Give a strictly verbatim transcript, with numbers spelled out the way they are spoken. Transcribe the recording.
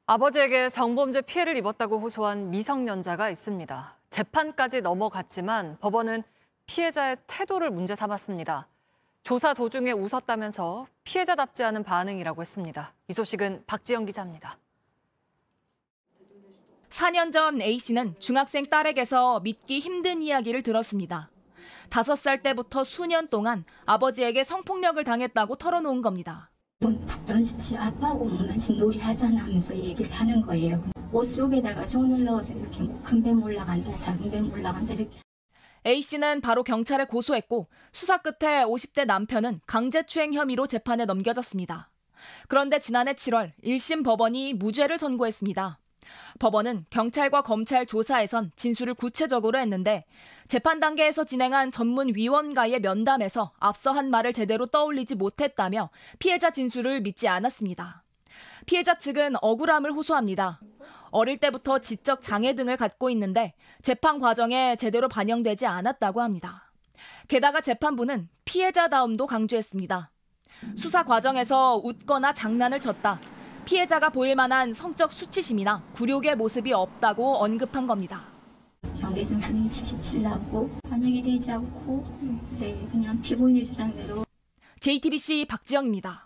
아버지에게 성범죄 피해를 입었다고 호소한 미성년자가 있습니다. 재판까지 넘어갔지만 법원은 피해자의 태도를 문제 삼았습니다. 조사 도중에 웃었다면서 피해자답지 않은 반응이라고 했습니다. 이 소식은 박지영 기자입니다. 사 년 전 A씨는 중학생 딸에게서 믿기 힘든 이야기를 들었습니다. 다섯 살 때부터 수년 동안 아버지에게 성폭력을 당했다고 털어놓은 겁니다. 푹 던지지 아빠하고 엄마씩 놀이하잖아 하면서 얘기를 하는 거예요. 옷 속에다가 손을 넣어서 이렇게 뭐 큰 뱀 올라간다, 작은 뱀 올라간다 이렇게. A씨는 바로 경찰에 고소했고 수사 끝에 오십 대 남편은 강제추행 혐의로 재판에 넘겨졌습니다. 그런데 지난해 칠월 일 심 법원이 무죄를 선고했습니다. 법원은 경찰과 검찰 조사에선 진술을 구체적으로 했는데 재판 단계에서 진행한 전문위원과의 면담에서 앞서 한 말을 제대로 떠올리지 못했다며 피해자 진술을 믿지 않았습니다. 피해자 측은 억울함을 호소합니다. 어릴 때부터 지적 장애 등을 갖고 있는데 재판 과정에 제대로 반영되지 않았다고 합니다. 게다가 재판부는 피해자다움도 강조했습니다. 수사 과정에서 웃거나 장난을 쳤다. 피해자가 보일 만한 성적 수치심이나 굴욕의 모습이 없다고 언급한 겁니다. 경계선생님이 칠십칠 나고 반영이 되지 않고 이제 그냥 피고인의 주장대로. 제이티비씨 박지영입니다.